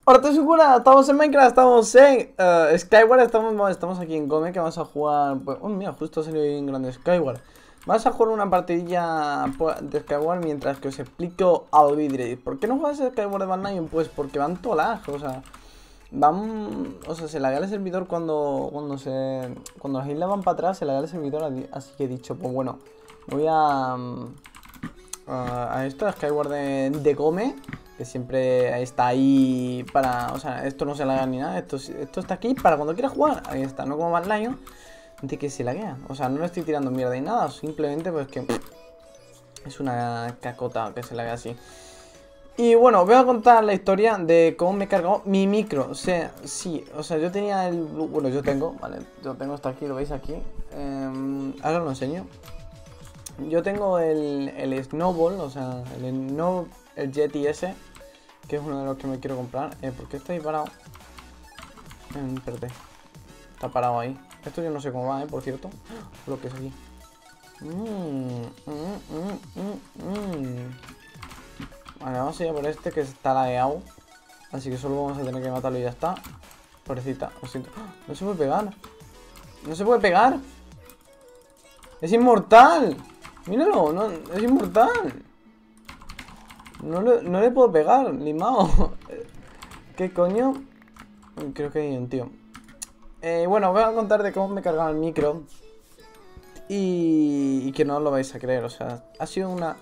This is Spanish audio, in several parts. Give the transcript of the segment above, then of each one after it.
Hola, te Sukuna, estamos en Minecraft, estamos en Skyward, estamos aquí en Gome, que vamos a jugar, pues, oh mira, justo ha salido bien grande Skyward. Vamos a jugar una partidilla de Skyward mientras que os explico algo. Diréis, ¿por qué no juegas Skyward de Van Lion? Pues porque van todo lag, o sea, se laga el servidor cuando las islas van para atrás, se laga el servidor, así que he dicho, pues bueno, voy a esto, a Skyward de Gome, que siempre está ahí para, o sea, esto no se laga ni nada, esto está aquí para cuando quieras jugar, ahí está, no como Bad Lion, de que se laguea, o sea, no le estoy tirando mierda ni nada, simplemente pues que es una cacota que se laguea así. Y bueno, os voy a contar la historia de cómo me he cargado mi micro, o sea, sí, o sea, yo tenía bueno, yo tengo, vale, yo tengo esto aquí, lo veis aquí, ahora lo enseño. Yo tengo el Snowball, o sea, el Yeti S, que es uno de los que me quiero comprar. ¿Por qué está ahí parado? Espérate, está parado ahí. Esto yo no sé cómo va, por cierto. Lo que es aquí. Vale, vamos a ir a por este que está lagueado. Así que solo vamos a tener que matarlo y ya está. Pobrecita, lo siento. No se puede pegar. No se puede pegar. Es inmortal. Míralo, no, es inmortal. No le puedo pegar, limao. ¿Qué coño? Creo que hay un tío. Bueno, voy a contar de cómo me cargaba el micro. Y que no lo vais a creer, o sea, ha sido una...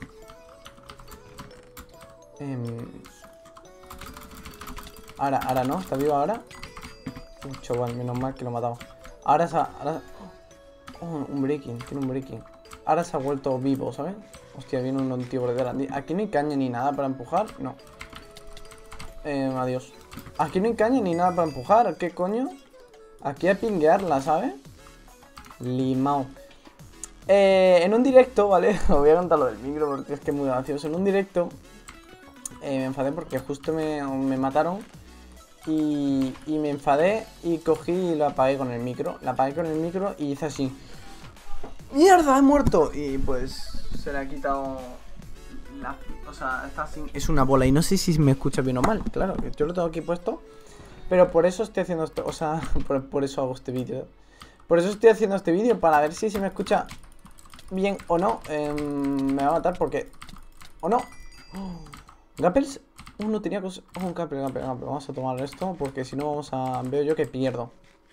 Ahora no, ¿está vivo ahora? Chaval, menos mal que lo he matado. Ahora se ha... Oh, un breaking, tiene un breaking. Ahora se ha vuelto vivo, ¿sabes? Hostia, viene un tío por detrás. Aquí no hay caña ni nada para empujar, no. Adiós. Aquí no hay caña ni nada para empujar, ¿qué coño? Aquí a pinguearla, ¿sabes? Limao. En un directo, ¿vale? Os voy a contar lo del micro porque es que es muy gracioso. En un directo me enfadé porque justo me mataron y me enfadé y cogí y lo apagué con el micro. La apagué con el micro y hice así. ¡Mierda, he muerto! Y pues se le ha quitado o sea, está sin... Es una bola y no sé si me escucha bien o mal. Claro, yo lo tengo aquí puesto. Pero por eso estoy haciendo esto, o sea, por eso hago este vídeo. Por eso estoy haciendo este vídeo, para ver si se me escucha bien o no. Me va a matar porque... ¿O no? Gappels. No tenía cosas... un Gappel. Vamos a tomar esto porque si no vamos a... Veo yo que pierdo.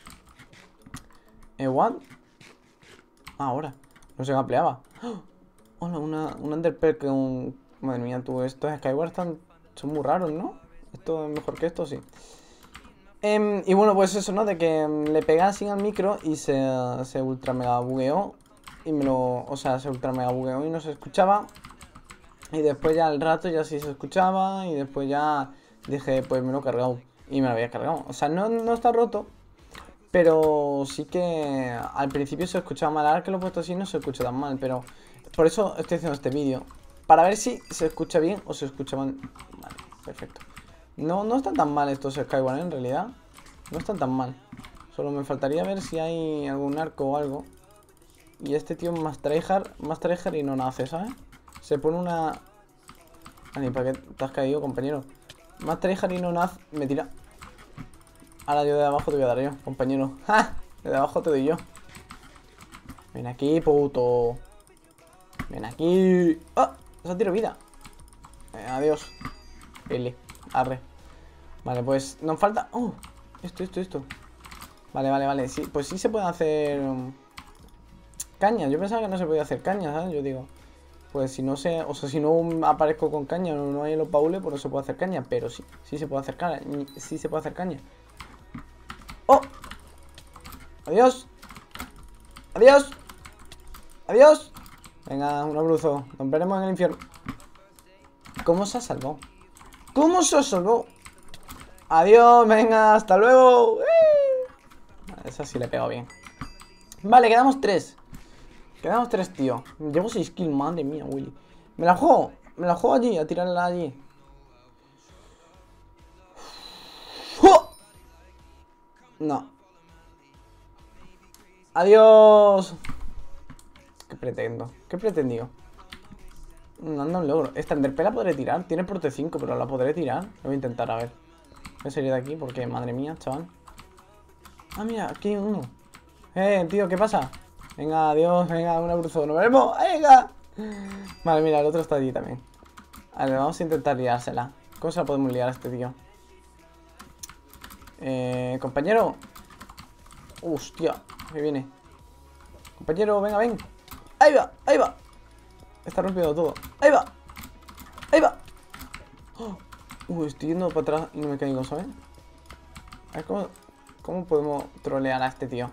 ¿What? Ahora. No se gapleaba. Hola, un Underpearl que un... Madre mía, tú, estos Skyward son muy raros, ¿no? Esto es mejor que esto, sí. Y bueno, pues eso, ¿no? De que le pegué así al micro y se ultra mega bugueó. Y o sea, se ultra mega bugueó y no se escuchaba. Y después ya al rato ya sí se escuchaba. Y después ya dije, pues me lo he cargado. Y me lo había cargado. O sea, no está roto. Pero sí que al principio se escuchaba mal. Ahora que lo he puesto así no se escucha tan mal. Pero por eso estoy haciendo este vídeo. Para ver si se escucha bien o se escucha mal. Vale, perfecto. No están tan mal estos Skyward, en realidad. No están tan mal. Solo me faltaría ver si hay algún arco o algo. Y este tío más tryhard y no nace, ¿sabes? Se pone una... Ani, ¿para qué te has caído, compañero? Más tryhard y no nace, me tira. Ahora yo de abajo te voy a dar yo, compañero. ¡Ja! De abajo te doy yo. Ven aquí, puto. Ven aquí. ¡Oh! Se ha tirado vida. Adiós. Pele. Arre. Vale, pues nos falta... ¡Oh! Esto. Vale. Sí, pues sí se puede hacer... caña. Yo pensaba que no se podía hacer caña, ¿sabes? Yo digo... Pues si no sé... O sea, si no aparezco con caña o no hay en los baúles, pues no se puede hacer caña. Pero sí. Sí se puede hacer caña. Sí se puede hacer caña. ¡Oh! ¡Adiós! ¡Adiós! Venga, un abrazo. Nos veremos en el infierno. ¿Cómo se ha salvado? ¿Cómo se ha salvado? Adiós, venga, hasta luego. Esa sí le he pegado bien. Vale, quedamos 3. Quedamos 3, tío. Llevo 6 kills, madre mía, Willy. Me la juego allí, a tirarla allí. ¡Oh! No. Adiós. ¿Qué pretendo? ¿Qué pretendió? No anda un logro. Esta Enderpearl la podré tirar. Tiene prote 5, pero la podré tirar. Lo voy a intentar, a ver. Voy a salir de aquí porque, madre mía, chaval. Ah, mira, aquí hay uno. Tío, ¿qué pasa? Venga, adiós, venga, un abrazo. ¡Nos vemos! ¡Venga! Vale, mira, el otro está allí también. Vale, vamos a intentar liársela. ¿Cómo se la podemos liar a este tío? Compañero. Hostia, que viene. Compañero, venga, ven. Ahí va, ahí va. Está rompiendo todo. Ahí va. Ahí va. Estoy yendo para atrás y no me caigo, ¿sabes? A ver cómo podemos trolear a este tío.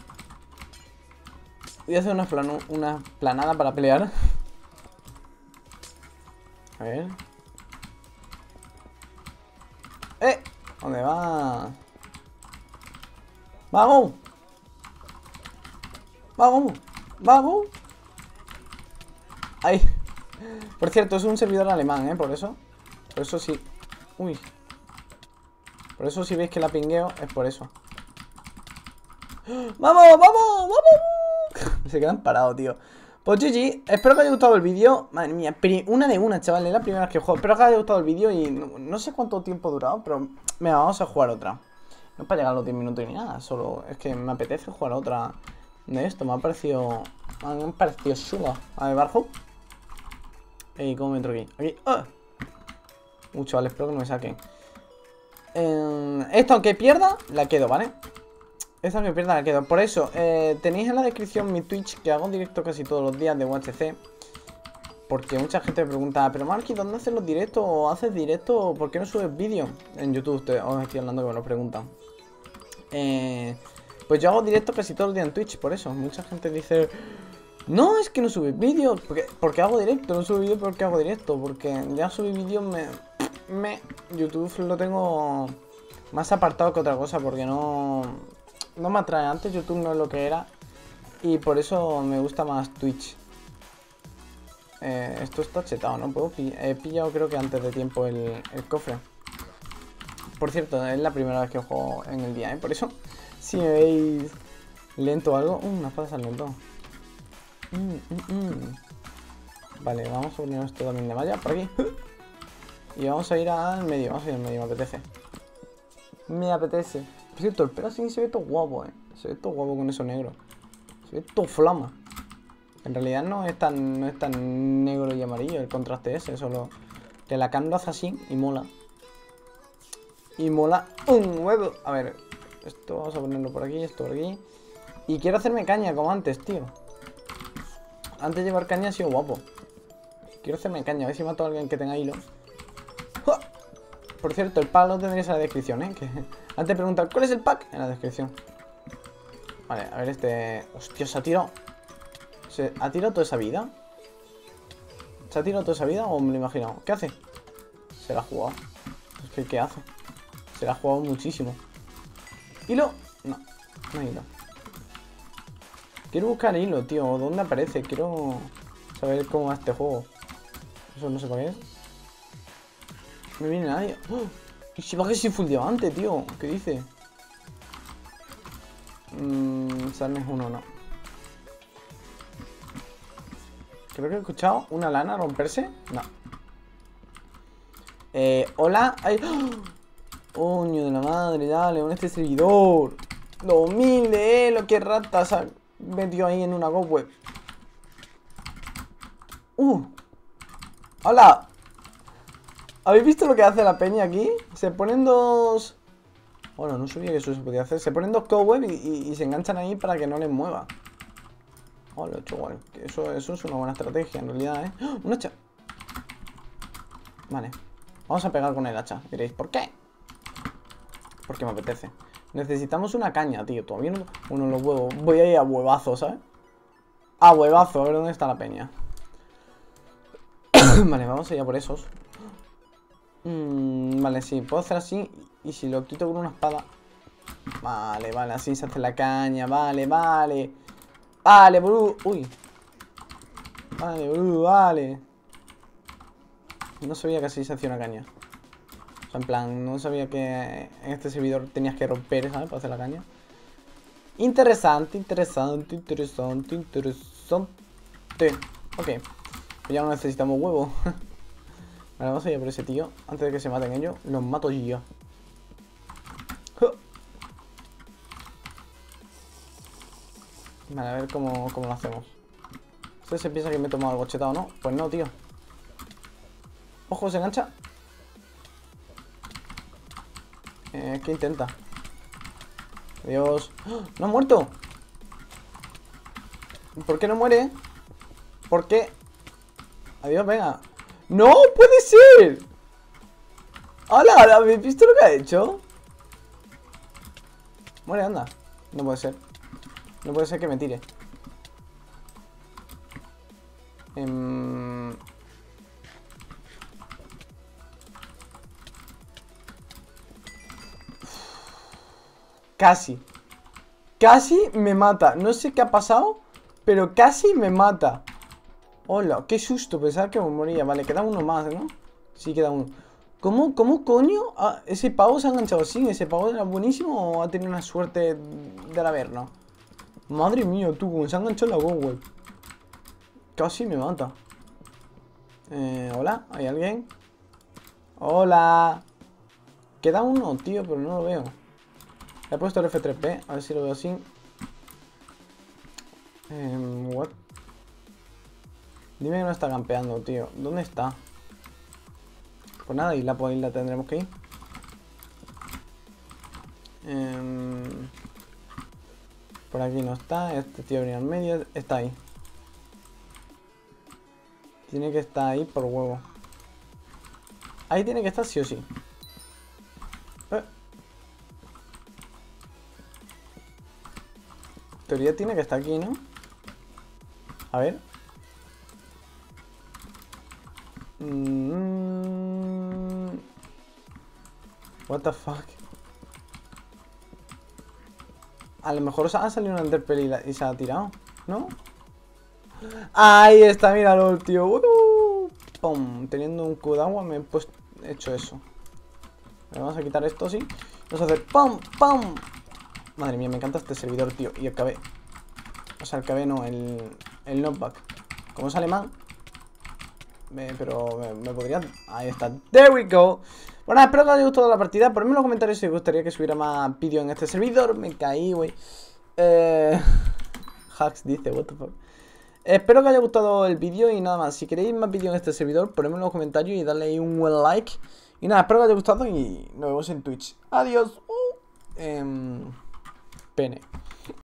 Voy a hacer una planada para pelear. A ver. ¿Dónde va? ¡Vamos! ¡Vamos! ¡Vamos! ¡Ahí! Por cierto, es un servidor alemán, Por eso sí. Uy. Por eso si veis que la pingueo, es por eso. ¡Vamos! ¡Vamos! ¡Vamos! Se quedan parados, tío. Pues GG, espero que haya gustado el vídeo. Madre mía, una de una, chaval. Es la primera vez que juego. Espero que haya gustado el vídeo y no sé cuánto tiempo ha durado, pero venga, vamos a jugar otra. No es para llegar a los 10 minutos ni nada, solo es que me apetece jugar otra de esto. Me ha parecido chulo. A ver, Barjo. ¿Cómo me entro aquí? Aquí. Chavales, espero que no me saquen. Esto, aunque pierda, la quedo, ¿vale? Esta que pierda la quedo. Por eso, tenéis en la descripción mi Twitch, que hago directo casi todos los días de UHC. Porque mucha gente me pregunta, pero Marky, ¿dónde haces los directos? ¿O haces directo? ¿Por qué no subes vídeo? En YouTube, os estoy hablando que me lo preguntan. Pues yo hago directo casi todos los días en Twitch, por eso. Mucha gente dice, no, es que no subes vídeos. Porque hago directo, no subo vídeo porque hago directo. Porque ya subí vídeos, YouTube lo tengo más apartado que otra cosa, porque no me atrae. Antes YouTube no es lo que era y por eso me gusta más Twitch. Esto está chetado, ¿no? He pillado creo que antes de tiempo el cofre. Por cierto, es la primera vez que juego en el día, Por eso, si me veis lento o algo... una espada sale lento. Vale, vamos a poner esto también de malla por aquí. Y vamos a ir al medio, me apetece. Me apetece. Por cierto, el pelo así se ve todo guapo, Se ve todo guapo con eso negro. Se ve todo flama. En realidad no es tan negro y amarillo el contraste ese, solo que la cam lo hace así y mola. Y mola un huevo. A ver, esto vamos a ponerlo por aquí, esto por aquí. Y quiero hacerme caña como antes, tío. Antes de llevar caña ha sido guapo. Quiero hacerme caña, a ver si mato a alguien que tenga hilo. Por cierto, el pack lo tendréis en la descripción, Que antes preguntar, ¿cuál es el pack? En la descripción. Vale, a ver este... Hostia, se ha tirado. ¿Se ha tirado toda esa vida? ¿Se ha tirado toda esa vida o me lo he imaginado? ¿Qué hace? Se la ha jugado. Es que, ¿qué hace? Se la ha jugado muchísimo. ¿Hilo? No, no hay hilo. Quiero buscar hilo, tío. ¿Dónde aparece? Quiero saber cómo va este juego. Eso no sé para qué es. No viene nadie. ¡Oh! ¿Y si baje sin full diamante, tío? ¿Qué dice? Sarnes uno, no. Creo que he escuchado una lana romperse. No. Hola. ¡Ay! ¡Oh! ¡Coño de la madre! Dale, con este servidor. 2000 de elo. ¡Qué rata se ha metido ahí en una go web! ¡Hola! ¿Habéis visto lo que hace la peña aquí? Se ponen dos... Bueno, no sabía que eso se podía hacer. Se ponen dos cobweb y se enganchan ahí para que no les mueva. Hola, chaval. Eso es una buena estrategia en realidad, ¡Oh! ¡Un hacha! Vale. Vamos a pegar con el hacha. Diréis, ¿por qué? Porque me apetece. Necesitamos una caña, tío. Todavía no... Bueno, los huevos. Voy a ir a huevazo, ¿sabes? A huevazo. A ver dónde está la peña. Vale, vamos a ir a por esos. Vale, sí, puedo hacer así. Y si lo quito con una espada. Vale, vale, así se hace la caña. Vale, vale. Vale, boludo. Uy. Vale, boludo, vale. No sabía que así se hacía una caña. O sea, en plan, no sabía que en este servidor tenías que romper, ¿sabes? Para hacer la caña. Interesante, interesante, interesante, interesante. Ok. Pues ya no necesitamos huevo. Vale, vamos a ir por ese tío. Antes de que se maten ellos, los mato yo. Vale, a ver cómo lo hacemos. Este se piensa que me he tomado algo chetado, ¿no? Pues no, tío. Ojo, se engancha. ¿Qué intenta? Adiós. ¡Oh! ¡No ha muerto! ¿Por qué no muere? ¿Por qué? Adiós, venga. ¡No puede ser! ¡Hala! ¿Habéis visto lo que ha hecho? Muere, anda. No puede ser. No puede ser que me tire. Casi. Casi me mata. No sé qué ha pasado, pero casi me mata. Hola, qué susto. Pensaba que me moría. Vale, queda uno más, ¿no? Sí, queda uno. ¿Cómo coño? Ah, ¿ese pavo se ha enganchado así? ¿Ese pavo era buenísimo o ha tenido una suerte del Averno? Madre mía, tú, cómo se ha enganchado la Google. Casi me mata. ¿Hola? ¿Hay alguien? ¡Hola! Queda uno, tío, pero no lo veo. Le he puesto el F3P, a ver si lo veo así. What? Dime que no está campeando, tío. ¿Dónde está? Pues nada, isla por isla tendremos que ir. Por aquí no está. Este tío venía al medio. Está ahí. Tiene que estar ahí por huevo. Ahí tiene que estar sí o sí. En teoría tiene que estar aquí, ¿no? A ver. What the fuck. A lo mejor ha salido una Enderpearl y se ha tirado, ¿no? Ahí está, míralo, tío. Pum. Teniendo un cubo de agua me he hecho eso. Vamos a quitar esto, sí. Vamos a hacer pum, pum. Madre mía, me encanta este servidor, tío. Y el KB. O sea, el KB no, el knockback. Como es alemán. Pero me podría... Ahí está. There we go. Bueno, espero que os haya gustado la partida. Ponedme en los comentarios si os gustaría que subiera más vídeos en este servidor. Me caí, güey. Hacks dice, what the fuck. Espero que os haya gustado el vídeo y nada más. Si queréis más vídeos en este servidor, ponedme en los comentarios y darle ahí un buen like. Y nada, espero que os haya gustado y nos vemos en Twitch. Adiós. Pene.